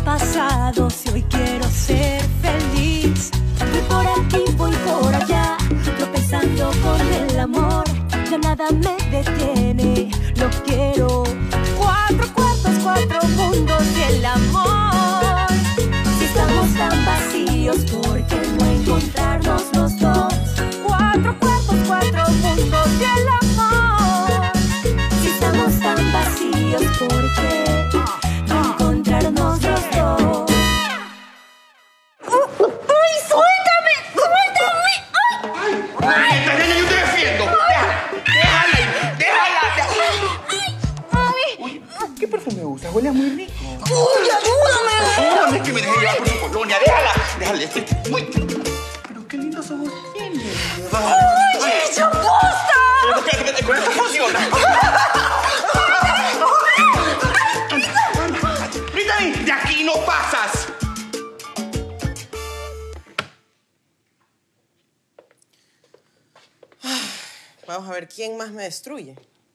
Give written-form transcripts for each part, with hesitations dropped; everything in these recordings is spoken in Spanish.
pasado si hoy quiero ser feliz? Voy por aquí, voy por allá, tropezando con el amor. Ya nada me detiene, lo quiero. 4 cuerpos, 4 mundos y el amor. Si estamos tan vacíos, ¿por qué no encontrarnos los dos? 4 cuerpos, 4 mundos y el amor. Si estamos tan vacíos, ¿por qué no encontrarnos los dos? ¡Ay, suéltame! ¡Suéltame! ¡Ay! ¡Nena, yo te defiendo! ¡Déjala! Uy, ¿qué perfume usas? Huele muy rico. ¡Uy, ayúdame! No, es que me dejé llevar por su colonia. Déjala. Uy, pero qué lindos ojos tienes. ¡Oye, champosta! Espérate, con esto funciona. Brittany, de aquí no pasas. Vamos a ver quién más me destruye.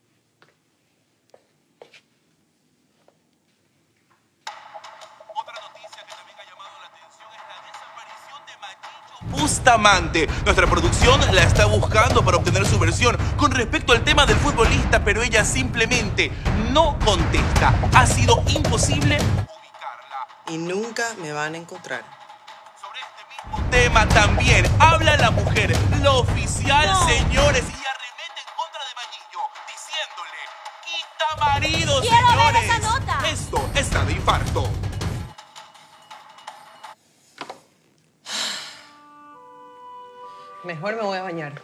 Otra noticia que también ha llamado la atención es la desaparición de Mayillo Bustamante. Nuestra producción la está buscando para obtener su versión con respecto al tema del futbolista, pero ella simplemente no contesta. Ha sido imposible ubicarla. Y nunca me van a encontrar. Sobre este mismo tema también habla la mujer, la oficial, No. señores, y arremete en contra de Mayillo, diciéndole: quita marido, ¡Quiero ver señores. esa nota! Esto está de infarto. Mejor me voy a bañar.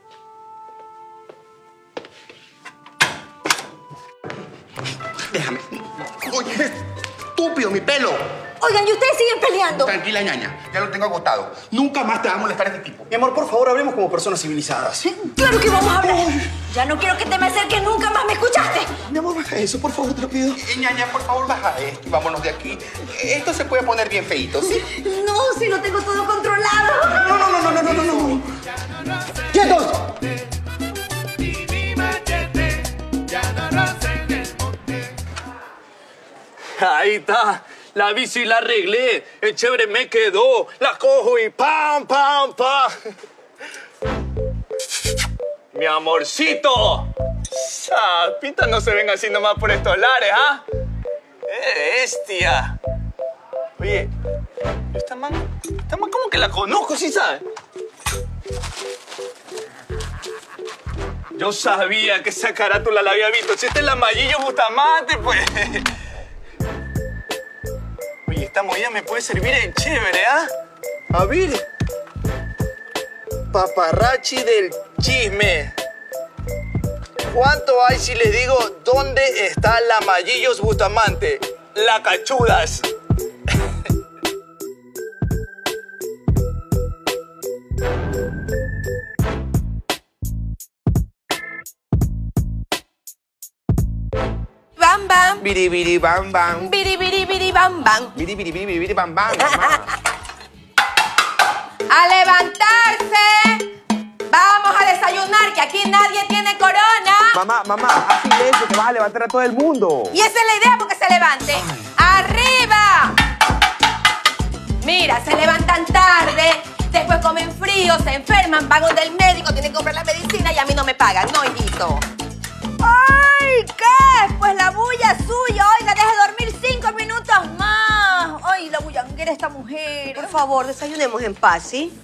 Déjame. Oye, estúpido, mi pelo. Oigan, ¿y ustedes siguen peleando? Tranquila, ñaña. Ya lo tengo agotado. Nunca más te va a molestar este tipo. Mi amor, por favor, hablemos como personas civilizadas. ¡Claro que vamos a hablar! Ya no quiero que te me acerques nunca más, ¿me escuchaste? Mi amor, baja eso, por favor, te lo pido. Ñaña, por favor, baja esto y vámonos de aquí. Esto se puede poner bien feíto, ¿sí? No, si lo tengo todo controlado. No. ¡Quietos! Ahí está. La bici la arreglé. El chévere me quedó. La cojo y ¡pam, pam, pam! Mi amorcito. Pintas no se ven así nomás por estos lares, ¿ah? Bestia. Oye, esta man como que la conozco, ¿sí sabes? Yo sabía que esa carátula la había visto. Si esta es la Mayillo Bustamante, pues. Oye, esta movida me puede servir en chévere, ¿ah? A ver. Paparrachi del chisme. ¿Cuánto hay si les digo dónde está la Mayillos Bustamante? La cachudas. Bam, bam. Biri, biri, bam, bam. Biri, biri, biri, bam, bam. Biri, biri, biri, biri, bam, bam, mamá. ¡A levantarse! ¡Vamos a desayunar, que aquí nadie tiene corona! Mamá, haz silencio, que vas a levantar a todo el mundo. Y esa es la idea, porque se levante. ¡Arriba! Mira, se levantan tarde, después comen frío, se enferman, van donde el médico, tienen que comprar la medicina y a mí no me pagan, no, hijito. ¡Ay, qué! Pues la bulla es suya. Oiga, deje dormir 5 minutos más. ¡Ay, la bullanguera esta mujer! Por favor, desayunemos en paz, ¿sí?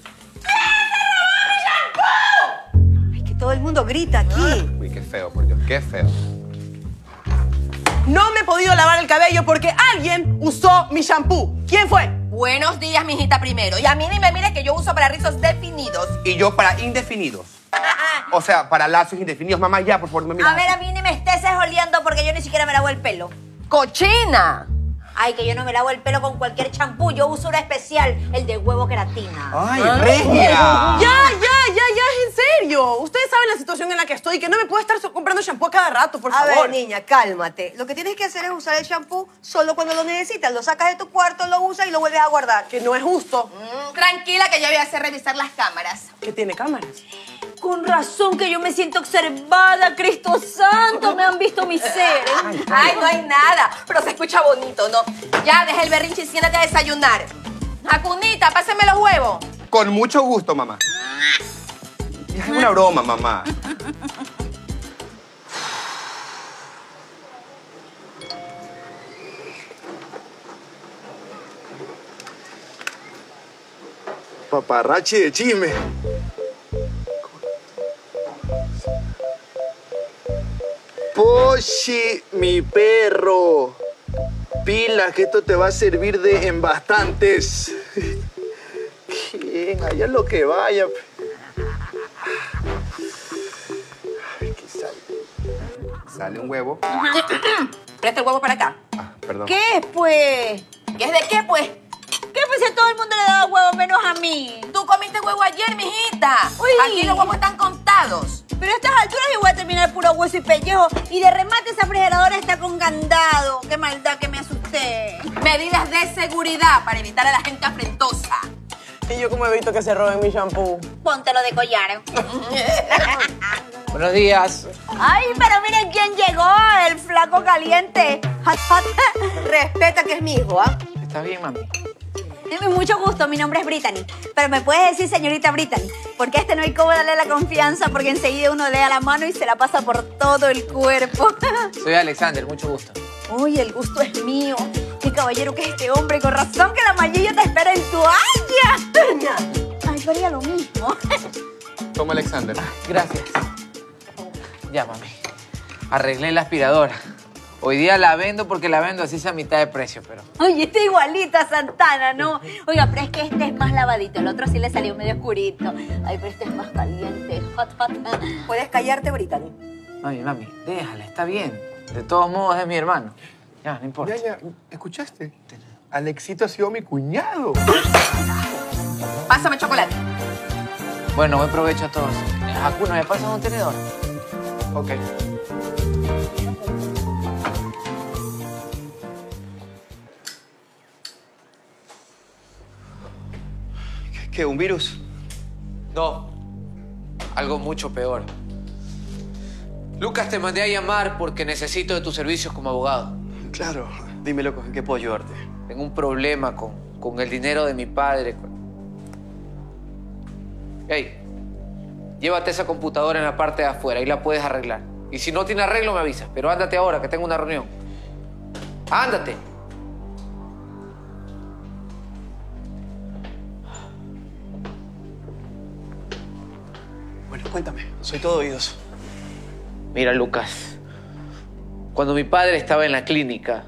Ay, que todo el mundo grita aquí. Uy, qué feo, por Dios, qué feo. No me he podido lavar el cabello porque alguien usó mi shampoo. ¿Quién fue? Buenos días, mijita, primero. Y a mí ni me mire que yo uso para rizos definidos. Y yo para indefinidos. O sea, para lazos indefinidos. Mamá, ya, por favor, me miras. A ver, a mí ni me estés oliendo porque yo ni siquiera me lavo el pelo. ¡Cochina! Ay, que yo no me lavo el pelo con cualquier champú. Yo uso uno especial, el de huevo queratina. ¡Ay, regia! Ya, en serio. Ustedes saben la situación en la que estoy, que no me puedo estar comprando shampoo a cada rato, por A favor. ver, niña, cálmate. Lo que tienes que hacer es usar el shampoo solo cuando lo necesitas. Lo sacas de tu cuarto, lo usas y lo vuelves a guardar. Que no es justo. Tranquila, que yo voy a hacer revisar las cámaras. Que tiene cámaras. Con razón que yo me siento observada, Cristo Santo, me han visto mi ser. Ay, no hay nada, pero se escucha bonito, ¿no? Ya, deja el berrinche y siéntate a desayunar. Jacunita, pásame los huevos. Con mucho gusto, mamá. Es una broma, mamá. Paparrachi de chisme. Pochi, mi perro. Pilas, que esto te va a servir de en bastantes. Bien, allá lo que vaya. Ay, ¿qué sale? Sale un huevo. Presta el huevo para acá. Ah, perdón. ¿Qué es, pues? ¿Qué es de qué, pues? ¿Qué pues si a todo el mundo le da huevo menos a mí? Tú comiste huevo ayer, mijita. Uy. Aquí los huevos están contados. Pero a estas alturas yo voy a terminar puro hueso y pellejo. Y de remate esa refrigeradora está con candado. Qué maldad que me asusté. Medidas de seguridad para evitar a la gente afrentosa. Y yo como he visto que se roben mi shampoo. Póntelo de collar. Buenos días. Ay, pero miren quién llegó, el flaco caliente. Hot, hot. Respeta que es mi hijo, ¿ah? ¿Estás bien, mami? Mucho gusto, mi nombre es Brittany. Pero me puedes decir señorita Brittany, porque a este no hay cómo darle la confianza, porque enseguida uno le da la mano y se la pasa por todo el cuerpo. Soy Alexander, mucho gusto. Uy, el gusto es mío. Qué caballero que es este hombre, con razón que la Mayilla te espera en toalla. Ay, yo haría lo mismo. Toma, Alexander. Gracias. Ya, mami. Arreglé la aspiradora. Hoy día la vendo porque la vendo así a mitad de precio, pero... Oye, está igualita a Santana, ¿no? Oiga, pero es que este es más lavadito. El otro sí le salió medio oscurito. Ay, pero este es más caliente. Hot, hot. ¿Puedes callarte, Brittany? Mami, déjala, está bien. De todos modos es mi hermano. Ya, no importa. Ya, ¿escuchaste? Alexito ha sido mi cuñado. Pásame chocolate. Bueno, buen provecho a todos. Hakuna, ¿me pasas un tenedor? Ok. ¿Qué? ¿Un virus? No. Algo mucho peor. Lucas, te mandé a llamar porque necesito de tus servicios como abogado. Claro. Dime, loco, ¿en qué puedo ayudarte? Tengo un problema con el dinero de mi padre. Hey, llévate esa computadora en la parte de afuera y la puedes arreglar. Y si no tiene arreglo, me avisas. Pero ándate ahora, que tengo una reunión. ¡Ándate! Bueno, cuéntame. Soy todo oídos. Mira, Lucas. Cuando mi padre estaba en la clínica...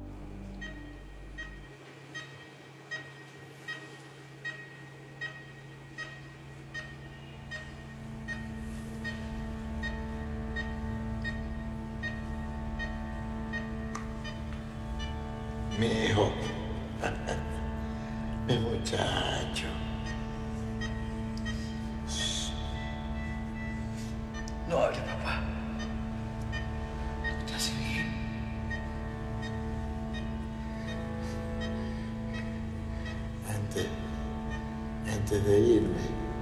Mi hijo, mi muchacho. No hable, papá. ¿Estás bien? Antes de irme,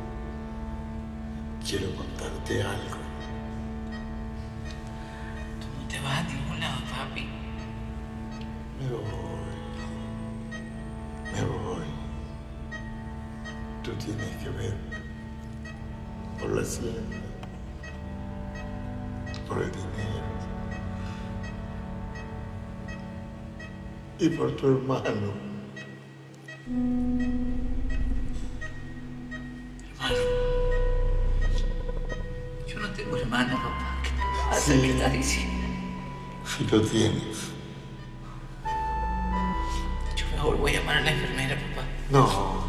quiero contarte algo. Tú no te vas a ningún lado, papi. Me voy. Tú tienes que ver por la hacienda, por el dinero y por tu hermano. Hermano. Yo no tengo hermano, papá. ¿Qué pasa? Sí. ¿Qué estás diciendo? Si lo tienes. Yo mejor voy a llamar a la enfermera, papá. No.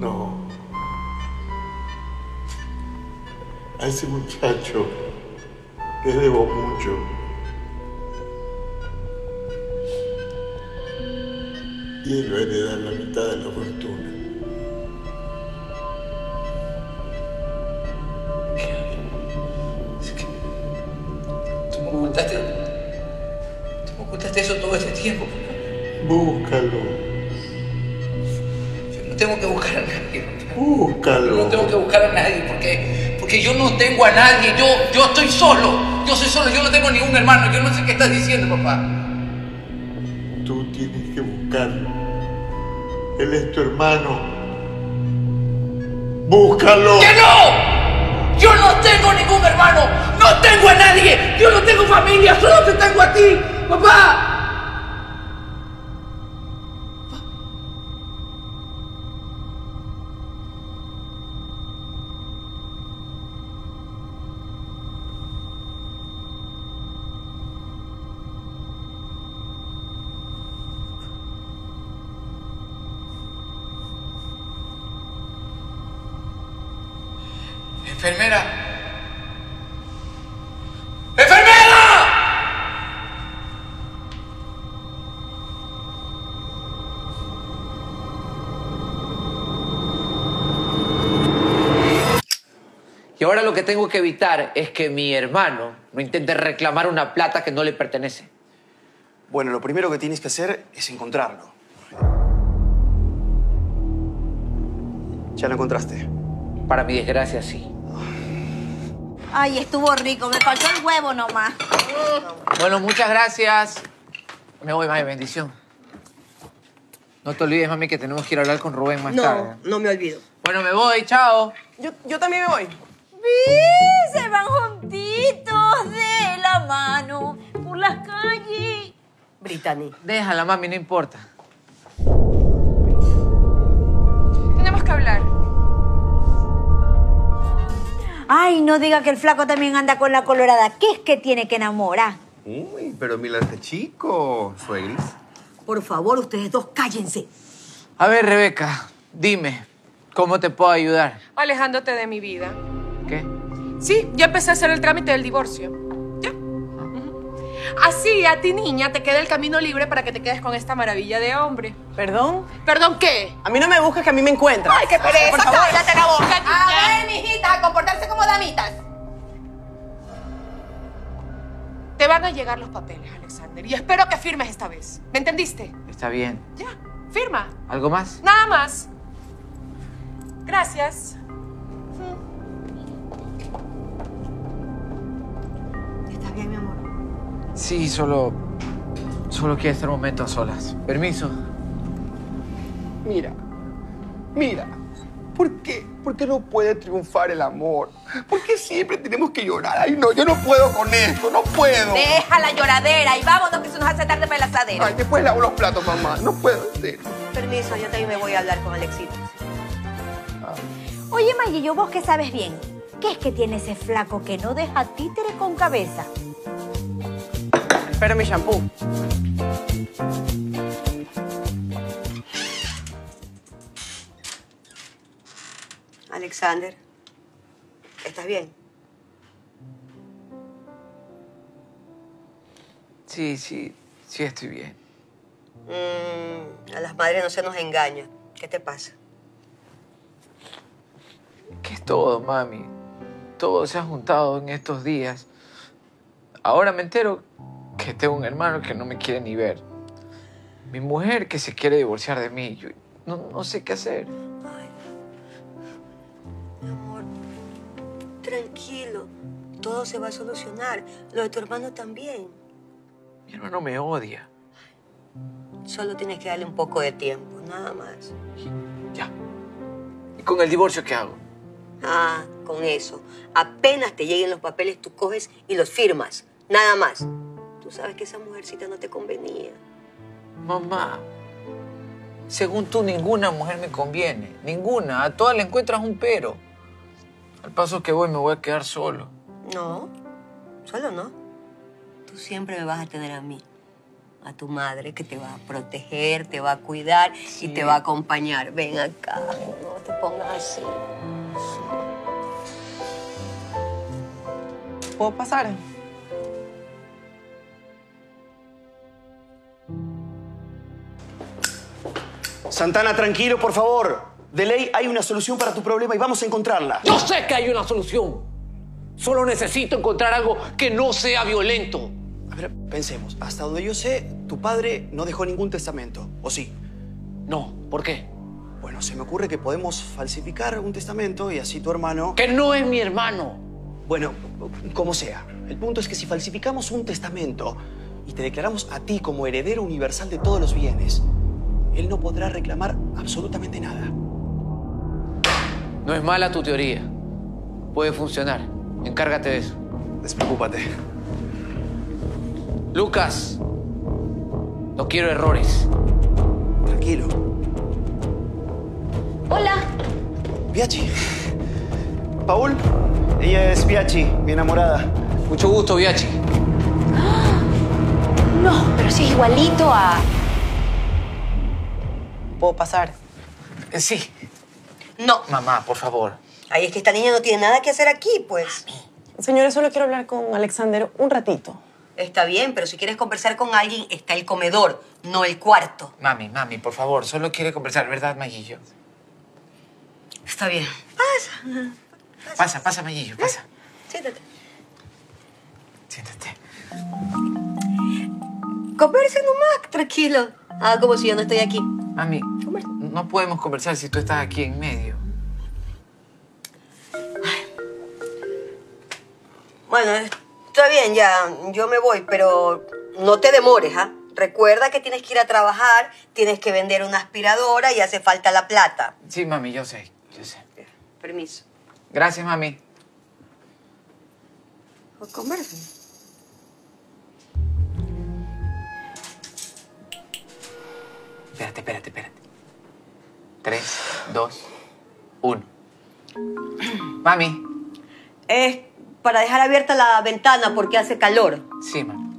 A ese muchacho le debo mucho. Y él va a heredar la mitad de la fortuna. Es que... Tú me ocultaste eso todo este tiempo, papá. Búscalo. Yo no tengo que buscar a nadie, papá. Búscalo. Yo no tengo que buscar a nadie porque que yo no tengo a nadie. Yo estoy solo. Yo soy solo. Yo no tengo ningún hermano. Yo no sé qué estás diciendo, papá. Tú tienes que buscarlo. Él es tu hermano. ¡Búscalo! ¡Que no! Yo no tengo ningún hermano. No tengo a nadie. Yo no tengo familia. Solo te tengo a ti, papá. ¡Enfermera! ¡Enfermera! Y ahora lo que tengo que evitar es que mi hermano no intente reclamar una plata que no le pertenece. Bueno, lo primero que tienes que hacer es encontrarlo. ¿Ya lo encontraste? Para mi desgracia, sí. Ay, estuvo rico. Me faltó el huevo nomás. Bueno, muchas gracias. Me voy, mami, bendición. No te olvides, mami, que tenemos que ir a hablar con Rubén más tarde. No me olvido. Bueno, me voy, chao. Yo también me voy. ¡Sí! Se van juntitos de la mano por las calles. Brittany. Déjala, mami, no importa. Tenemos que hablar. Ay, no diga que el flaco también anda con la colorada. ¿Qué es que tiene que enamorar? Uy, pero mira este chico, suegris. Por favor, ustedes dos cállense. A ver, Rebeca, dime, ¿cómo te puedo ayudar? Alejándote de mi vida. ¿Qué? Sí, ya empecé a hacer el trámite del divorcio. ¿Ya? Ujú. Así, a ti, niña, te queda el camino libre para que te quedes con esta maravilla de hombre. ¿Perdón? ¿Perdón qué? A mí no me busques, que a mí me encuentras. ¡Ay, qué pereza! Por favor. ¡Cállate la boca! A ver, mijita, a comportarse como damitas. Te van a llegar los papeles, Alexander, y espero que firmes esta vez. ¿Me entendiste? Está bien. Ya, firma. ¿Algo más? Nada más. Gracias. ¿Estás bien, mi amor? Sí, solo quiero estar un momento a solas. Permiso. Mira, ¿por qué? ¿Por qué no puede triunfar el amor? ¿Por qué siempre tenemos que llorar? Ay, no, yo no puedo con esto, no puedo. Deja la lloradera y vámonos que se nos hace tarde para el asadero. Ay, después lavo los platos, mamá. No puedo hacer. Permiso, yo también me voy a hablar con Alexito. Oye, Mayillo, vos que sabes bien, ¿qué es que tiene ese flaco que no deja títere con cabeza? Espera mi shampoo. Alexander, ¿estás bien? Sí, estoy bien. A las madres no se nos engaña. ¿Qué te pasa? ¿Qué es todo, mami? Todo se ha juntado en estos días. Ahora me entero que tengo un hermano que no me quiere ni ver. Mi mujer que se quiere divorciar de mí. Yo no sé qué hacer. Ay, mi amor, tranquilo. Todo se va a solucionar. Lo de tu hermano también. Mi hermano me odia. Solo tienes que darle un poco de tiempo, nada más. Ya. ¿Y con el divorcio qué hago? Ah, con eso. Apenas te lleguen los papeles, tú coges y los firmas. Nada más. Tú sabes que esa mujercita no te convenía. Mamá, según tú, ninguna mujer me conviene. Ninguna. A todas le encuentras un pero. Al paso que voy, me voy a quedar solo. No, solo no. Tú siempre me vas a tener a mí. A tu madre que te va a proteger, te va a cuidar y te va a acompañar. Ven acá, no te pongas así. ¿Puedo pasar? Santana, tranquilo, por favor. De ley hay una solución para tu problema y vamos a encontrarla. Yo sé que hay una solución. Solo necesito encontrar algo que no sea violento. A ver, pensemos. Hasta donde yo sé, tu padre no dejó ningún testamento, ¿o sí? No, ¿por qué? Bueno, Bueno, se me ocurre que podemos falsificar un testamento y así tu hermano... ¡Que no es mi hermano! Bueno, como sea. El punto es que si falsificamos un testamento y te declaramos a ti como heredero universal de todos los bienes, él no podrá reclamar absolutamente nada. No es mala tu teoría. Puede funcionar. Encárgate de eso. Despreocúpate. Lucas, no quiero errores. Tranquilo. Hola. Biachi. Paul, ella es Biachi, mi enamorada. Mucho gusto, Biachi. No, pero sí es igualito a... ¿Puedo pasar? Sí. No. Mamá, por favor. Ay, es que esta niña no tiene nada que hacer aquí, pues. Señores, solo quiero hablar con Alexander un ratito. Está bien, pero si quieres conversar con alguien, está el comedor, no el cuarto. Mami, por favor, solo quiere conversar, ¿verdad, Mayillo? Está bien. Pasa, Mayillo, pasa. Siéntate. Siéntate. Conversen nomás, tranquilo. Ah, como si yo no estoy aquí. Mami, no podemos conversar si tú estás aquí en medio. Bueno, está bien, ya. Yo me voy, pero no te demores, ¿ah? Recuerda que tienes que ir a trabajar, tienes que vender una aspiradora y hace falta la plata. Sí, mami, yo sé. Permiso. Gracias, mami. Conversen. Espérate. 3, 2, 1. Mami. Es para dejar abierta la ventana porque hace calor. Sí, mami.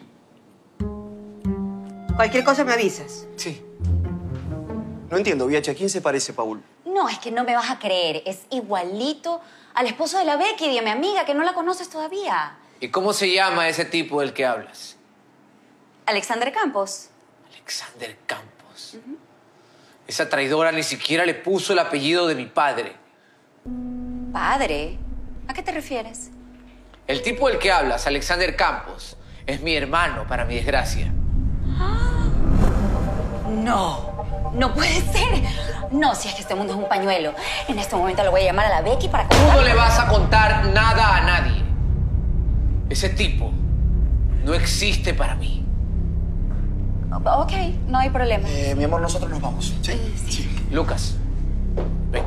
Cualquier cosa me avisas. Sí. No entiendo, Biachi, ¿a quién se parece Paul? No, es que no me vas a creer. Es igualito al esposo de la Becky y de mi amiga, que no la conoces todavía. ¿Y cómo se llama ese tipo del que hablas? Alexander Campos. Alexander Campos. Esa traidora ni siquiera le puso el apellido de mi padre. ¿Padre? ¿A qué te refieres? El tipo del que hablas, Alexander Campos, es mi hermano, para mi desgracia. No puede ser. No, si es que este mundo es un pañuelo. En este momento le voy a llamar a la Becky para Tú contar. no le vas a contar nada a nadie. Ese tipo no existe para mí. Ok, no hay problema. Mi amor, nosotros nos vamos. ¿Sí? Lucas, ven.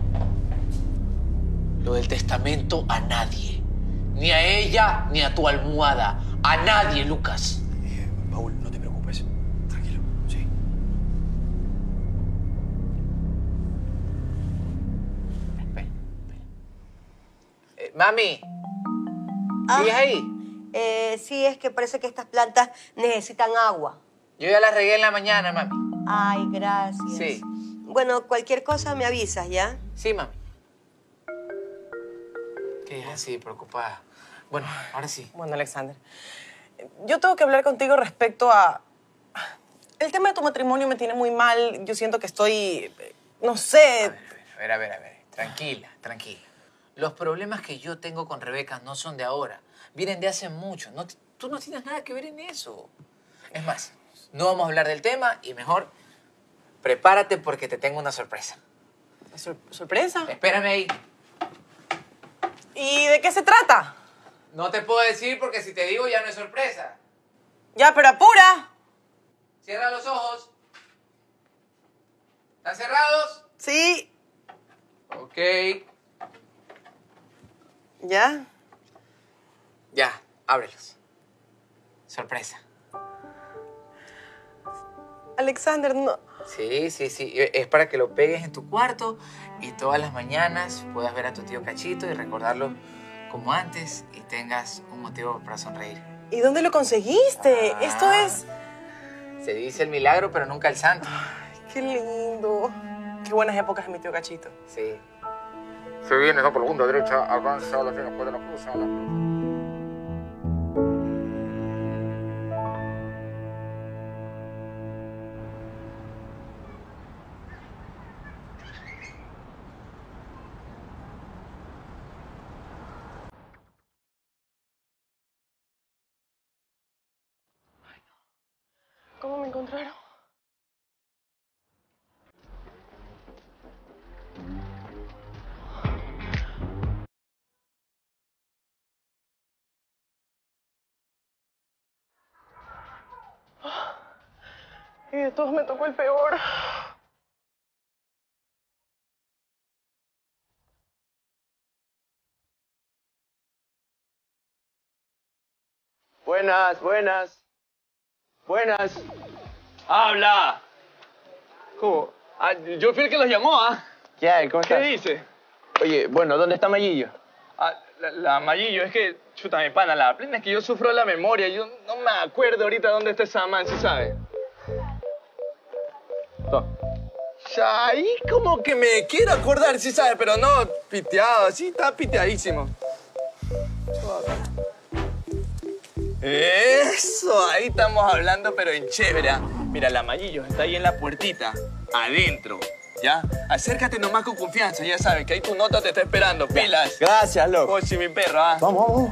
Lo del testamento a nadie. Ni a ella, ni a tu almohada. A nadie, Lucas. Paul, no te preocupes. Tranquilo, sí. Mami, ¿sigues ahí? Sí, es que parece que estas plantas necesitan agua. Yo ya las regué en la mañana, mami. Ay, gracias. Sí. Bueno, cualquier cosa me avisas, ¿ya? Sí, mami. ¿Qué es así, preocupada? Bueno, ahora sí. Bueno, Alexander, yo tengo que hablar contigo respecto a... El tema de tu matrimonio me tiene muy mal. Yo siento que estoy... No sé... A ver. Tranquila. Los problemas que yo tengo con Rebeca no son de ahora. Vienen de hace mucho. Tú no tienes nada que ver en eso. Es más, no vamos a hablar del tema y mejor prepárate porque te tengo una sorpresa. ¿Sorpresa? Espérame ahí. ¿Y de qué se trata? No te puedo decir porque si te digo ya no es sorpresa. Ya, pero apura. Cierra los ojos. ¿Están cerrados? Sí. Ok. ¿Ya? Ya, ábrelos. Sorpresa. Alexander, no... Sí. Es para que lo pegues en tu cuarto y todas las mañanas puedas ver a tu tío Cachito y recordarlo como antes y tengas un motivo para sonreír. ¿Y dónde lo conseguiste? Esto es... Se dice el milagro, pero nunca el santo. Ay, qué lindo. Qué buenas épocas de mi tío Cachito. Sí. Se viene, no, por la punta derecha, avanza a la fina, puede la cruz, a la cruz. ¿Cómo me encontraron? de todos me tocó el peor. Buenas, buenas. Buenas. ¡Habla! ¿Cómo? Ah, yo fui el que los llamó, ¿ah? ¿Qué hay? ¿Cómo estás? ¿Qué dice? Oye, bueno, ¿dónde está Mayillo? Ah, la Mayillo, es que, chuta, mi pana, la plena es que yo sufro de la memoria. Yo no me acuerdo ahorita dónde está esa man, ¿sí sabe? No. Ya, ahí como que me quiero acordar, ¿sí sabe? Pero no, piteado, sí, está piteadísimo. Eso, ahí estamos hablando, pero en chévere. ¿Ah? Mira, la Mayillo está ahí en la puertita, adentro, ¿ya? Acércate nomás con confianza, ya sabes que ahí tu nota te está esperando, pilas. Gracias, loco. Ochi, mi perro, ¿ah? Vamos, vamos.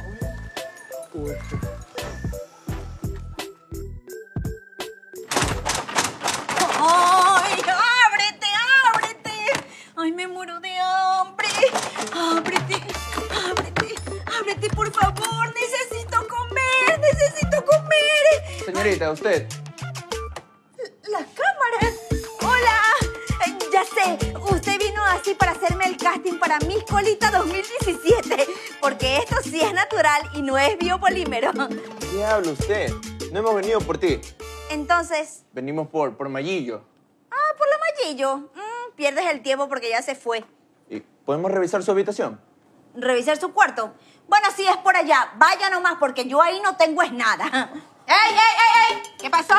¡Ay, ábrete, ábrete! ¡Ay, me muero de hambre! ¡Ábrete, ábrete, ábrete, por favor! ¡Necesito comer, necesito comer! Señorita, ¿usted? ¡La cámara! ¡Hola! Ya sé, usted vino así para hacerme el casting para Miss Colita 2017, porque esto sí es natural y no es biopolímero. ¿Qué habla usted? No hemos venido por ti. Entonces... Venimos por Mayillo. Ah, por la Mayillo. Pierdes el tiempo porque ya se fue. ¿Y podemos revisar su habitación? ¿Revisar su cuarto? Bueno, sí, es por allá. Vaya nomás, porque yo ahí no tengo es nada. ¡Ey! ¿Qué pasó?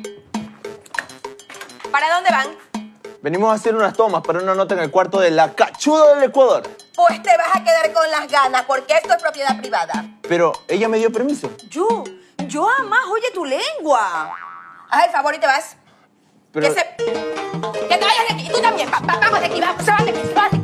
¿Para dónde van? Venimos a hacer unas tomas para una nota en el cuarto de la cachuda del Ecuador. Pues te vas a quedar con las ganas, porque esto es propiedad privada. Pero ella me dio permiso. Yo jamás oye tu lengua. Haz el favor y te vas. Pero... Que te vayas de aquí. Y tú también. Vamos de aquí, vamos. Se van de aquí, se van de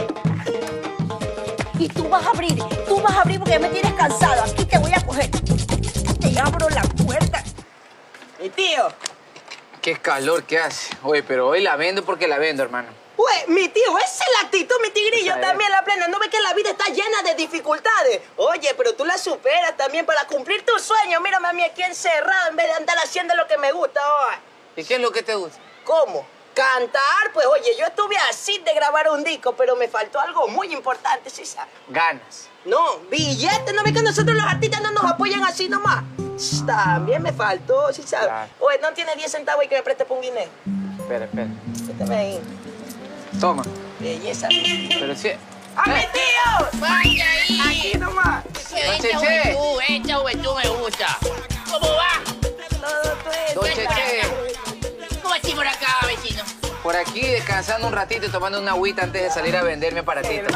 aquí. Y tú vas a abrir porque ya me tienes cansado. Aquí te voy a coger. Te abro la puerta. Mi tío. Qué calor que hace. Oye, pero hoy la vendo porque la vendo, hermano. Pues, mi tío, esa es la actitud, mi tigrillo, también la plena. ¿No ves que la vida está llena de dificultades? Oye, pero tú la superas también para cumplir tus sueños. Mírame a mí aquí encerrado en vez de andar haciendo lo que me gusta hoy. ¿Y qué es lo que te gusta? ¿Cómo? Cantar, pues oye, yo estuve así de grabar un disco, pero me faltó algo muy importante, ¿sí sabes? Ganas. No, billetes, ¿no ves que nosotros los artistas no nos apoyan así nomás? También me faltó, ¿sí sabes? Claro. Oye, no tiene 10 centavos y que me preste por un guineo. Espera. Méteme ahí. Toma. Belleza. Pero sí. ¡A mi tío! ¡Vaya ahí! Aquí nomás. Esta juventud me gusta. ¿Cómo va? Don Cheche. ¿Cómo así por acá, vecino? Por aquí descansando un ratito y tomando una agüita antes de salir a vender mi aparatito.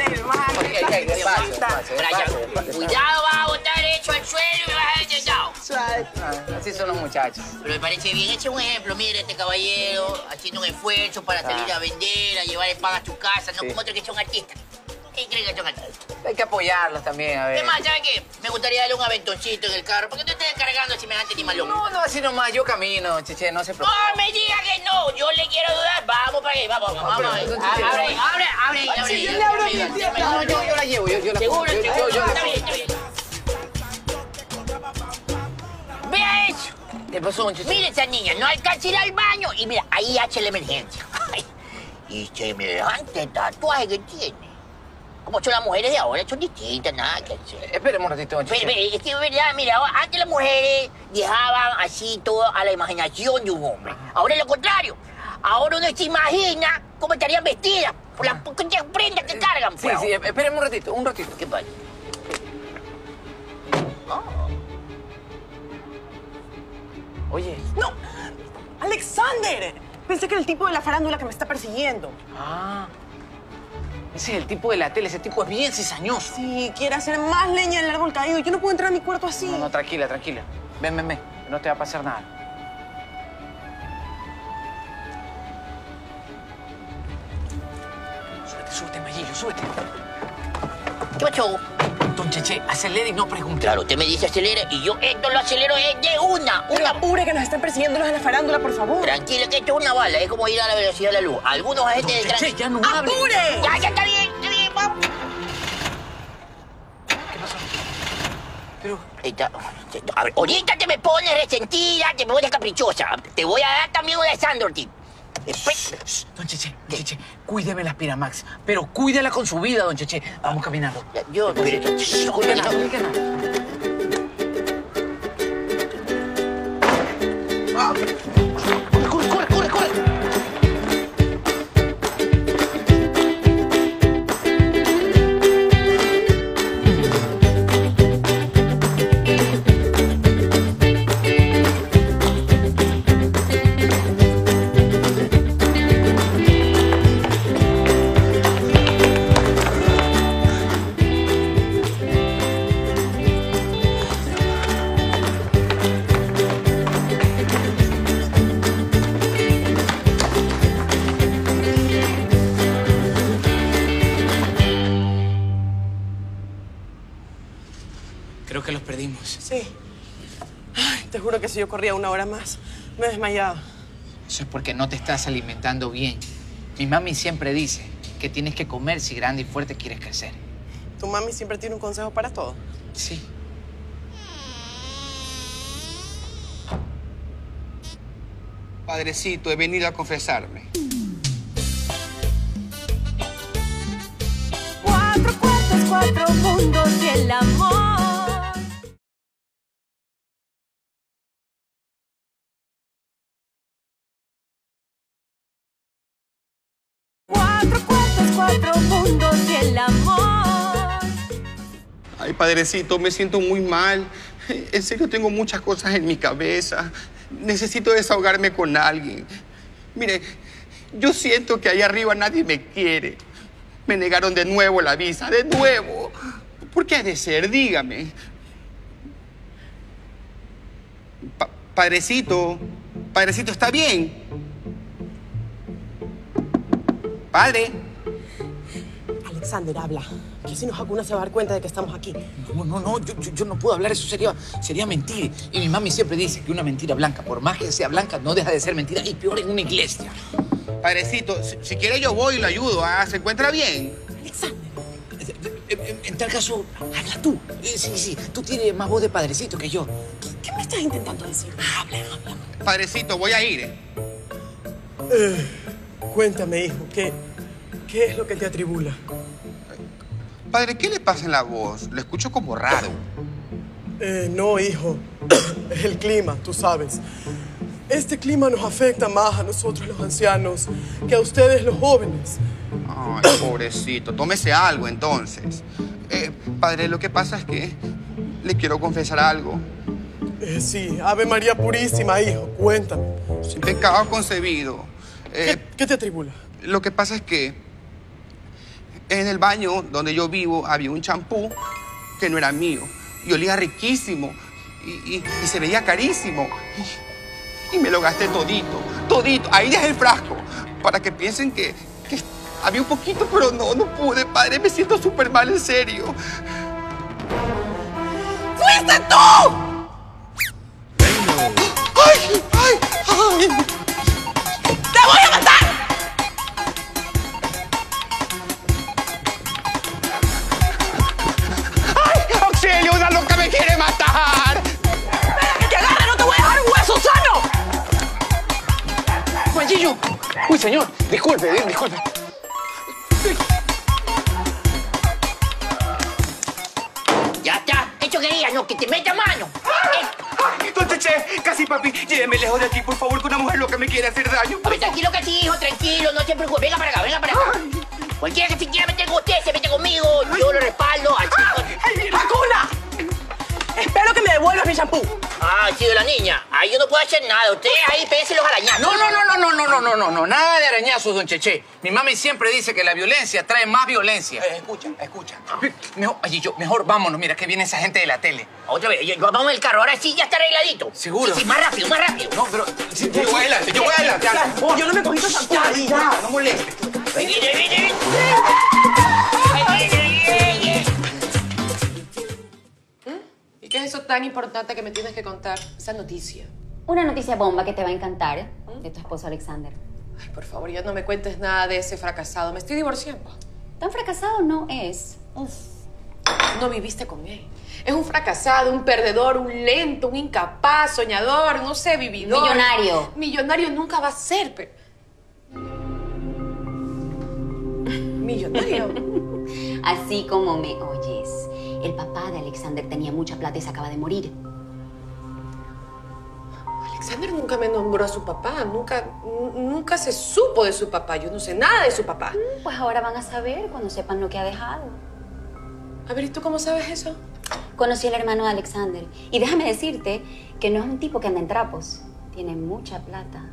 Cuidado, vas a botar derecho al suelo y me vas a dejar sentado. Así son los muchachos. Pero me parece bien. Eche un ejemplo. Mire, este caballero haciendo un esfuerzo para salir a vender, a llevar el pan a su casa, no como otros que son artistas. ¿Qué creen que son artistas? Hay que apoyarlos también, a ver. ¿Qué más? ¿Saben qué? Me gustaría darle un aventoncito en el carro. ¿Por qué tú estás cargando semejante animalón? No, así nomás. Yo camino, Cheche, no se preocupe. ¡No me diga que no! Yo le quiero dudar. Vamos para ahí, vamos. Abre. Sí, yo le abro mi tienda. Yo la llevo, yo la Seguro, pongo. está bien. Vea eso. ¿Qué pasó, don Cheche? Mire esa niña, no alcanza a ir al baño. Y mira, ahí hace la emergencia. Ay, y semejante tatuaje que tiene. Como son las mujeres de ahora, son distintas, nada que hacer. Esperemos un ratito, don Cheche. Es que es verdad, mira, antes las mujeres dejaban así todo a la imaginación de un hombre. Ahora es lo contrario. Ahora uno se imagina cómo estarían vestidas por las prendas que cargan. Sí, esperemos un ratito. ¿Qué pasa? Oye. ¡No! ¡Alexander! Pensé que era el tipo de la farándula que me está persiguiendo. Ah. Ese es el tipo de la tele, ese tipo es bien cizañoso. Sí, quiere hacer más leña en el árbol caído. Yo no puedo entrar a mi cuarto así. No, tranquila. Ven. No te va a pasar nada. Súbete, Mayillo, súbete. ¿Qué pasó? Don Cheche, acelera y no pregunte. Claro, usted me dice acelera y yo esto lo acelero de una. Pero apure que nos están persiguiendo los de la farándula, por favor. Tranquila, que esto es una bala. Es como ir a la velocidad de la luz. Algunos agentes de Cheche, ya no hable. ¡Apure! Ya está bien, vamos. Pero... A ver, ahorita te me pones resentida, te me pones caprichosa. Te voy a dar también una de Sandor, tío. Después... Don Cheche, cuídeme la Aspiramax, pero cuídela con su vida, don Cheche. Vamos caminando. Yo, corre. Creo que los perdimos. Sí. Ay, te juro que si yo corría 1 hora más, me desmayaba. Eso es porque no te estás alimentando bien. Mi mami siempre dice que tienes que comer si grande y fuerte quieres crecer. ¿Tu mami siempre tiene un consejo para todo? Sí. Padrecito, he venido a confesarme. 4 cuartos, 4 mundos y el amor. Cuatro mundos y el amor. Ay, padrecito, me siento muy mal. En serio, tengo muchas cosas en mi cabeza. Necesito desahogarme con alguien. Mire, yo siento que ahí arriba nadie me quiere. Me negaron de nuevo la visa, de nuevo. ¿Por qué ha de ser? Dígame. Padrecito, ¿está bien? Padre. Alexander, habla. Que si nos vacuna se va a dar cuenta de que estamos aquí. No, yo no puedo hablar, eso sería mentir. Y mi mami siempre dice que una mentira blanca, por más que sea blanca, no deja de ser mentira, y peor en una iglesia. Padrecito, si quiere yo voy y lo ayudo, ¿ah? ¿Se encuentra bien? Alexander, en tal caso, habla tú. Sí, tú tienes más voz de padrecito que yo. ¿Qué me estás intentando decir? Habla. Padrecito, voy a ir. Cuéntame, hijo, ¿qué es lo que te atribula? Padre, ¿qué le pasa en la voz? Lo escucho como raro. No, hijo. Es el clima, tú sabes. Este clima nos afecta más a nosotros los ancianos que a ustedes los jóvenes. Ay, pobrecito. Tómese algo, entonces. Padre, lo que pasa es que le quiero confesar algo. Sí, Ave María Purísima, hijo. Cuéntame. Sin pecado concebido. ¿Qué te atribula? Lo que pasa es que en el baño donde yo vivo había un champú que no era mío y olía riquísimo y se veía carísimo y me lo gasté todito. Ahí dejé el frasco para que piensen que había un poquito, pero no pude, padre. Me siento súper mal, en serio. ¡Fuiste tú! ¡Ay! ¡Te voy a matar! ¡Auxilio! ¡Una loca me quiere matar! ¡Espera que agarre! ¡No te voy a dejar un hueso sano! ¡Mayillo! Uy, señor, disculpe. Ya está. Eso querías, no, que te meta mano. Don Cheche, casi papi, lléveme lejos de aquí, por favor, que una mujer loca me quiere hacer daño. A ver, tranquilo, hijo, tranquilo, no se preocupe. Venga para acá. Cualquiera que se quiera meter con usted, se mete conmigo. Yo lo respaldo. ¡Vacuna! Espero que me devuelvas mi champú. Ah, sí, de la niña. Ahí yo no puedo hacer nada. Ustedes ahí péguense los arañazos. No, nada de arañazos, don Cheche. Mi mami siempre dice que la violencia trae más violencia. Escucha. Mejor vámonos, mira que viene esa gente de la tele. Otra vez, vamos en el carro, ahora sí ya está arregladito. ¿Seguro? Sí, más rápido. No, pero... Yo voy adelante. Yo no me cogí tu champú ahí. Ya, no moleste. Viene. ¿Y qué es eso tan importante que me tienes que contar? Esa noticia. Una noticia bomba que te va a encantar de tu esposo Alexander. Ay, por favor, ya no me cuentes nada de ese fracasado. Me estoy divorciando. Tan fracasado no es. No viviste con él. Es un fracasado, un perdedor, un lento, un incapaz, soñador, no sé, vividor. Millonario. Millonario nunca va a ser, pero... ¿Millonario? Así como me oyes. El papá de Alexander tenía mucha plata y se acaba de morir. Alexander nunca me nombró a su papá. Nunca se supo de su papá. Yo no sé nada de su papá. Pues ahora van a saber cuando sepan lo que ha dejado. A ver, ¿y tú cómo sabes eso? Conocí al hermano de Alexander. Y déjame decirte que no es un tipo que anda en trapos. Tiene mucha plata.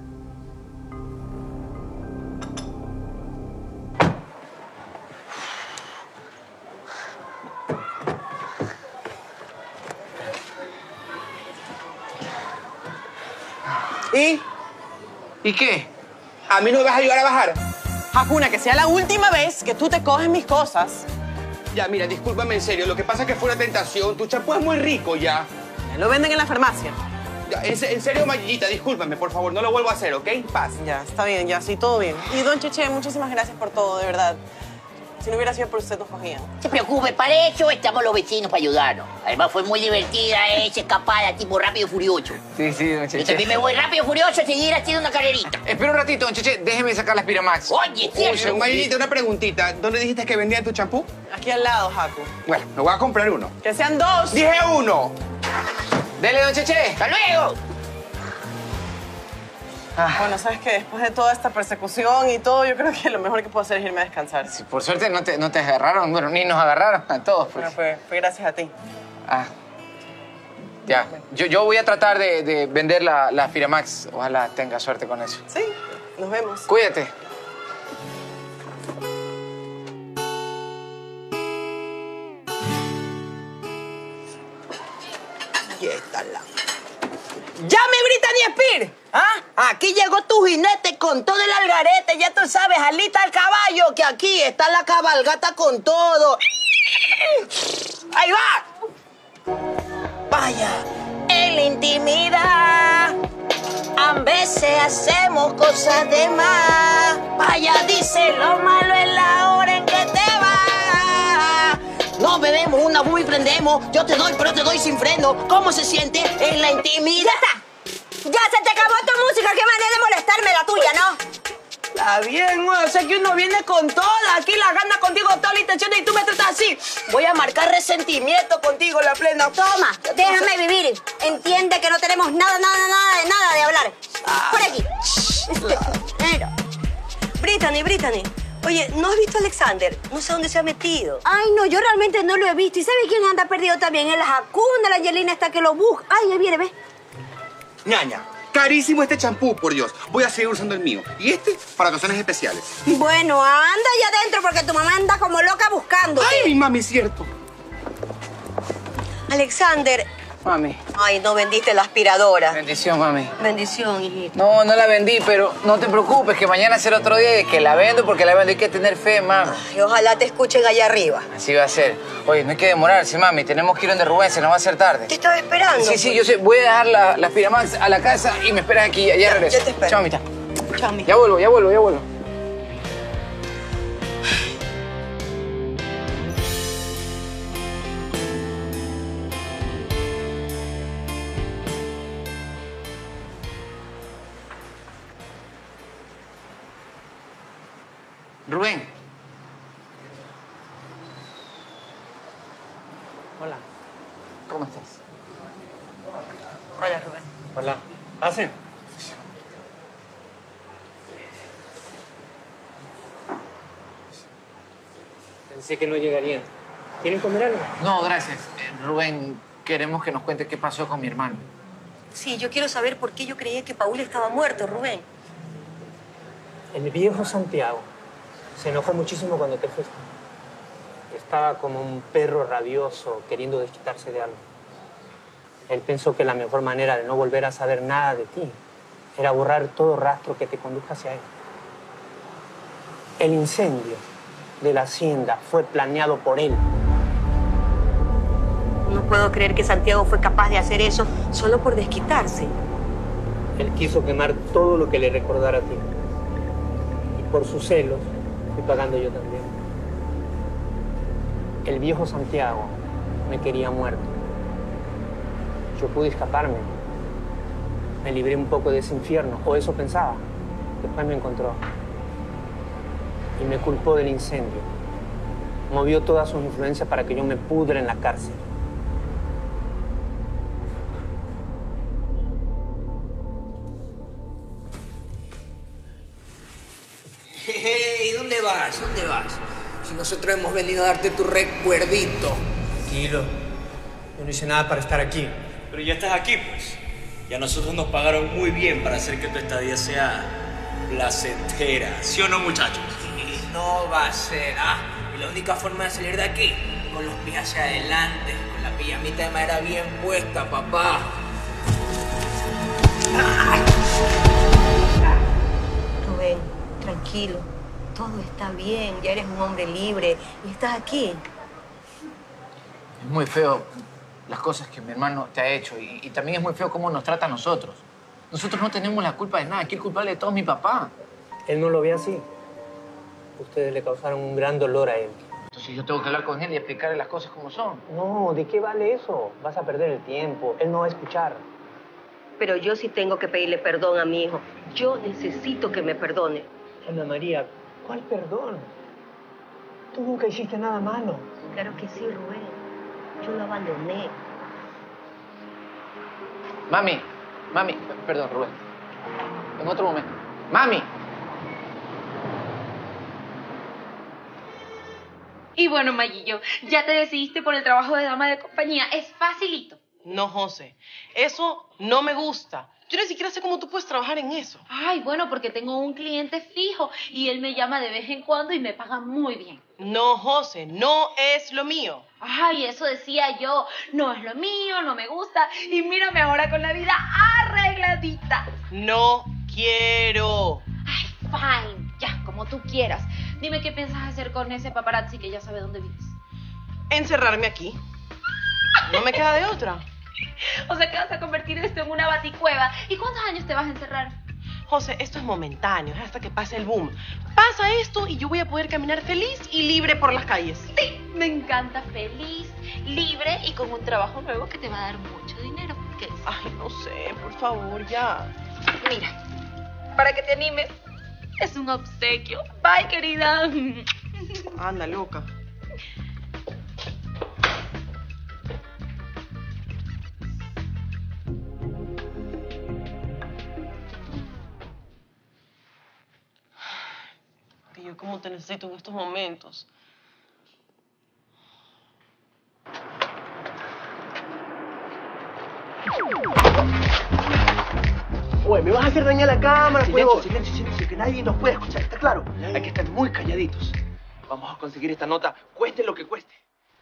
¿Y qué? ¿A mí no me vas a ayudar a bajar? Hakuna, que sea la última vez que tú te coges mis cosas. Ya, mira, discúlpame en serio. Lo que pasa es que fue una tentación. Tu champú es muy rico ya. Lo venden en la farmacia. Ya, en serio, Mayillita, discúlpame, por favor. No lo vuelvo a hacer, ¿ok? Paz. Ya, está bien, ya, sí, todo bien. Y don Cheche, muchísimas gracias por todo, de verdad. Si no hubiera sido por usted, nos cogían. No se preocupe, para eso estamos los vecinos para ayudarnos. Además, fue muy divertida esa escapada tipo Rápido y Furioso. Sí, sí, don Cheche. Yo también me voy Rápido y Furioso a seguir haciendo una carrerita. Espera un ratito, don Cheche. Déjeme sacar la Aspiramax. Oye, cierto. Mayillita, una preguntita. ¿Dónde dijiste que vendían tu champú? Aquí al lado, Haku. Bueno, me voy a comprar uno. Que sean dos. ¡Dije uno! ¡Dele, don Cheche! ¡Hasta luego! Bueno, sabes que después de toda esta persecución y todo, yo creo que lo mejor que puedo hacer es irme a descansar. Sí, por suerte no te agarraron. Bueno, ni nos agarraron a todos. Pues. Bueno, fue gracias a ti. Ah. Ya. Yo voy a tratar de vender la Aspiramax. Ojalá tenga suerte con eso. Sí, nos vemos. Cuídate. Aquí está la... ¡Llame Brittany Spears! ¿Ah? Aquí llegó tu jinete con todo el algarete, ya tú sabes, alita al caballo, que aquí está la cabalgata con todo. ¡Ahí va! Vaya, en la intimidad, a veces hacemos cosas de más. Vaya, dice lo malo es la hora en que te vas. No bebemos una buba y prendemos, yo te doy, pero te doy sin freno. ¿Cómo se siente en la intimidad? ¡Ya está! ¡Ya se te acabó tu música! ¡Qué manera de molestarme la tuya, ¿no? Está bien, güey. O sea que uno viene con toda. Aquí la gana contigo toda la intención y tú me tratas así. Voy a marcar resentimiento contigo, la plena. Toma, déjame vivir. Entiende que no tenemos nada de hablar. Por aquí. Mira. Brittany. Oye, ¿no has visto a Alexander? No sé dónde se ha metido. Ay, no, yo realmente no lo he visto. ¿Y sabe quién anda perdido también? El Hakuna, la Angelina está que lo busca. Ay, ahí viene, ve. Ñaña, carísimo este champú, por Dios. Voy a seguir usando el mío. Y este para ocasiones especiales. Bueno, anda allá adentro porque tu mamá anda como loca buscándote. Ay, mi mami, cierto. Alexander. Mami. Ay, no vendiste la aspiradora. Bendición, mami. Bendición, hijito. No la vendí, pero no te preocupes, que mañana será otro día y que la vendo porque la vendo. Hay que tener fe, mami. Ay, ojalá te escuchen allá arriba. Así va a ser. Oye, no hay que demorarse, mami. Tenemos que ir donde Rubén, se nos va a hacer tarde. Te estaba esperando. Sí, yo sé. Voy a dejar la Aspiramax a la casa y me esperas aquí. Ya regreso. Yo te espero. Chao, mamita. Chao, mi. Ya vuelvo. Rubén. Hola. ¿Cómo estás? Hola, Rubén. Hola. ¿Hacen? Pensé que no llegarían. ¿Quieren comer algo? No, gracias. Rubén, queremos que nos cuente qué pasó con mi hermano. Sí, yo quiero saber por qué yo creía que Paul estaba muerto, Rubén. El viejo Santiago se enojó muchísimo cuando te fuiste. Estaba como un perro rabioso queriendo desquitarse de algo. Él pensó que la mejor manera de no volver a saber nada de ti era borrar todo rastro que te conduzca hacia él. El incendio de la hacienda fue planeado por él. No puedo creer que Santiago fue capaz de hacer eso solo por desquitarse. Él quiso quemar todo lo que le recordara a ti. Y por sus celos, fui pagando yo también. El viejo Santiago me quería muerto. Yo pude escaparme. Me libré un poco de ese infierno, o eso pensaba. Después me encontró. Y me culpó del incendio. Movió toda su influencia para que yo me pudra en la cárcel. Hey, ¿dónde vas? ¿Dónde vas? Si nosotros hemos venido a darte tu recuerdito. Tranquilo. Yo no hice nada para estar aquí. Pero ya estás aquí, pues. Y a nosotros nos pagaron muy bien para hacer que tu estadía sea placentera. ¿Sí o no, muchachos? Y no va a ser, Y la única forma de salir de aquí, con los pies hacia adelante, con la pijamita de madera bien puesta, papá. Rubén, tranquilo. Todo está bien. Ya eres un hombre libre y estás aquí. Es muy feo las cosas que mi hermano te ha hecho y también es muy feo cómo nos trata a nosotros. Nosotros no tenemos la culpa de nada. Aquí el culpable de todo es mi papá. Él no lo ve así. Ustedes le causaron un gran dolor a él. Entonces yo tengo que hablar con él y explicarle las cosas como son. No, ¿de qué vale eso? Vas a perder el tiempo. Él no va a escuchar. Pero yo sí tengo que pedirle perdón a mi hijo. Yo necesito que me perdone. Ana María, ¿cuál perdón? Tú nunca hiciste nada malo. Claro que sí, Rubén. Yo lo abandoné. Mami, perdón, Rubén. En otro momento. Mami. Y bueno, Mayillo, ya te decidiste por el trabajo de dama de compañía. Es facilito. No, José. Eso no me gusta. Yo ni siquiera sé cómo tú puedes trabajar en eso. Ay, bueno, porque tengo un cliente fijo y él me llama de vez en cuando y me paga muy bien. No, José, no es lo mío. Ay, eso decía yo. No es lo mío, no me gusta. Y mírame ahora con la vida arregladita. No quiero. Ay, fine. Ya, como tú quieras. Dime qué piensas hacer con ese paparazzi que ya sabe dónde vives. Encerrarme aquí. No me queda de otra. O sea que vas a convertir esto en una baticueva. ¿Y cuántos años te vas a encerrar? José, esto es momentáneo, es hasta que pase el boom. Pasa esto y yo voy a poder caminar feliz y libre por las calles. Sí, me encanta. Feliz, libre y con un trabajo nuevo que te va a dar mucho dinero. ¿Qué dices? Ay, no sé, por favor, ya. Mira, para que te animes, es un obsequio. Bye, querida. Anda, loca. Yo cómo te necesito en estos momentos. Oye, me vas a hacer dañar la cámara, silencio, silencio, silencio, que nadie nos puede escuchar, ¿está claro? Hay que estar muy calladitos. Vamos a conseguir esta nota, cueste lo que cueste.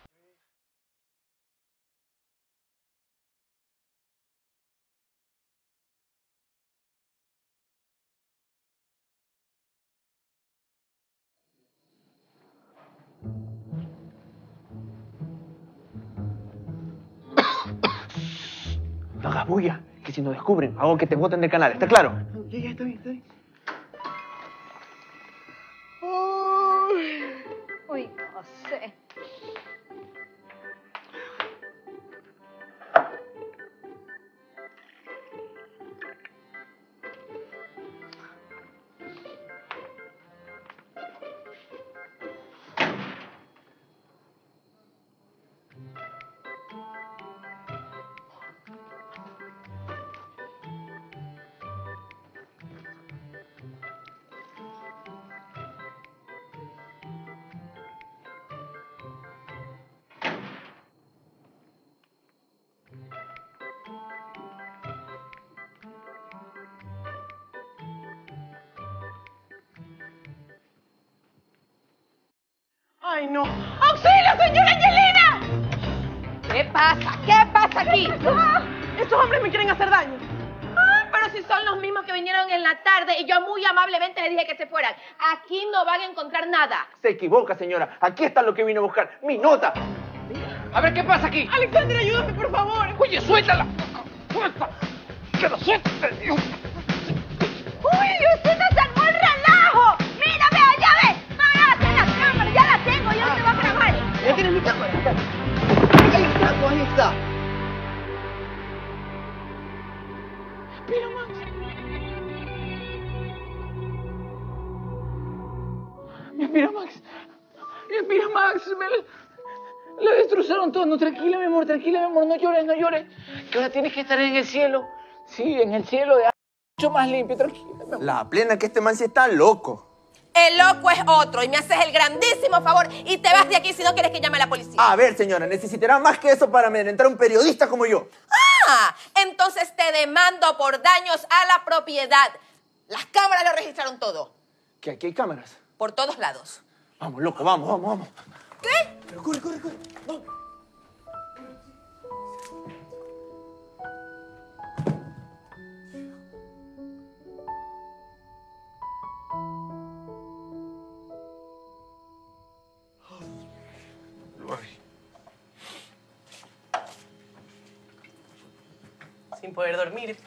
No hagas bulla, que si nos descubren, hago que te boten del canal, ¿está claro? Ya, está bien, está bien. Uy, no sé. ¡Ay, no! ¡Auxilio, señora Angelina! ¿Qué pasa? ¿Qué pasa aquí? Estos hombres me quieren hacer daño. Pero si son los mismos que vinieron en la tarde y yo muy amablemente les dije que se fueran. Aquí no van a encontrar nada. Se equivoca, señora. Aquí está lo que vine a buscar. ¡Mi nota! A ver, ¿qué pasa aquí? Alexander, ayúdame, por favor. Oye, suéltala. ¡Suelta! ¡Que lo suelte! ¡Uy, usted nos armó el relajo! ¡Mira, vea, ya ve! ¡No, ya la tengo, ya la tengo! ¡Ya no te va a grabar! ¿Ya tienes mi cámara? Mi Aspiramax. Mi Aspiramax. La destrozaron todo. No, tranquila, mi amor, no llores, no llores. Que ahora tienes que estar en el cielo. Sí, en el cielo de mucho más limpio, tranquila. La plena que este man sí está loco. El loco es otro y me haces el grandísimo favor y te vas de aquí si no quieres que llame a la policía. A ver, señora, necesitará más que eso para amedrentar a un periodista como yo. Ah, entonces te demando por daños a la propiedad. Las cámaras lo registraron todo. Que aquí hay cámaras. Por todos lados. Vamos, loco, vamos. ¿Qué? Pero corre. Vamos. Sin poder dormir.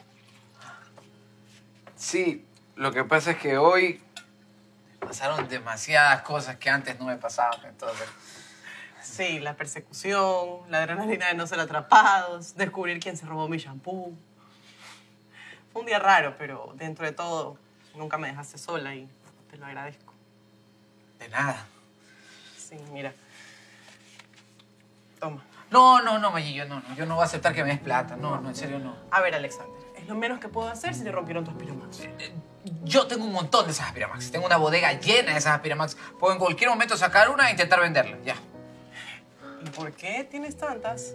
Sí, lo que pasa es que hoy pasaron demasiadas cosas que antes no me pasaban, entonces... Sí, la persecución, la adrenalina de no ser atrapados, descubrir quién se robó mi shampoo. Fue un día raro, pero dentro de todo, nunca me dejaste sola y te lo agradezco. De nada. Sí, mira. Toma. No, Mayillo, no. Yo no voy a aceptar que me des plata. No, en serio no. A ver, Alexander, es lo menos que puedo hacer si te rompieron tus Aspiramax. Yo tengo un montón de esas Aspiramax. Tengo una bodega llena de esas Aspiramax. Puedo en cualquier momento sacar una e intentar venderla, ya. ¿Y por qué tienes tantas?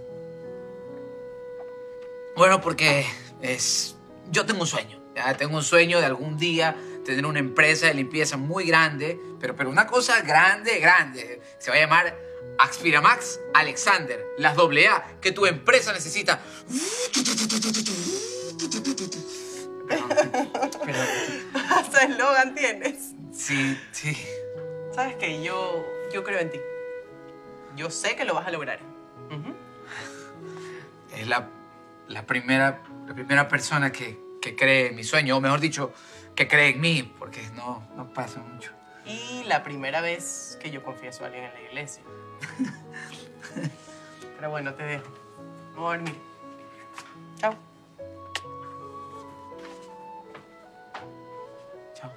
Bueno, porque yo tengo un sueño. ¿Ya? Tengo un sueño de algún día tener una empresa de limpieza muy grande, pero una cosa grande. Se va a llamar Aspiramax Alexander, las AA, que tu empresa necesita. Pero... Hasta eslogan tienes. Sí. ¿Sabes qué? Yo creo en ti. Yo sé que lo vas a lograr. Es la primera persona que cree en mi sueño, o mejor dicho, que cree en mí, porque no pasa mucho. Y la primera vez que yo confieso a alguien en la iglesia. Pero bueno, te dejo. Me voy a dormir. Chao. Chao.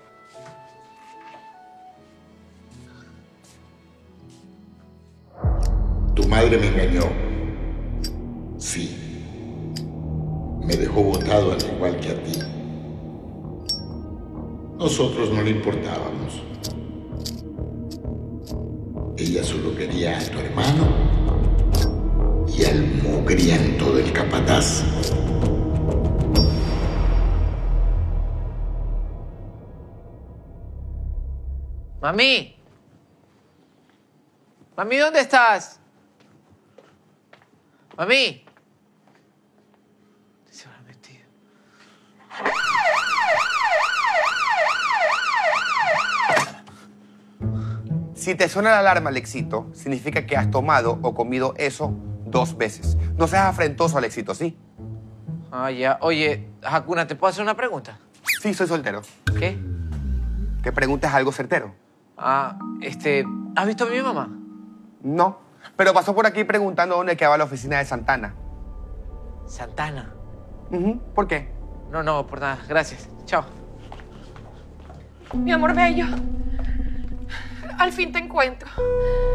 Tu madre me engañó. Sí. Me dejó botado al igual que a ti. Nosotros no le importábamos. Ella solo quería a tu hermano y al mugriento del capataz. Mami, ¿dónde estás? Mami. Se habrá metido. Si te suena la alarma, Alexito, significa que has tomado o comido eso 2 veces. No seas afrentoso, Alexito, ¿sí? Ah, ya. Oye, Hakuna, ¿te puedo hacer una pregunta? Sí, soy soltero. ¿Qué? Que preguntes algo certero. Ah, ¿has visto a mi mamá? No, pero pasó por aquí preguntando dónde quedaba la oficina de Santana. ¿Santana? ¿Por qué? No, por nada. Gracias. Chao. Mi amor bello, al fin te encuentro.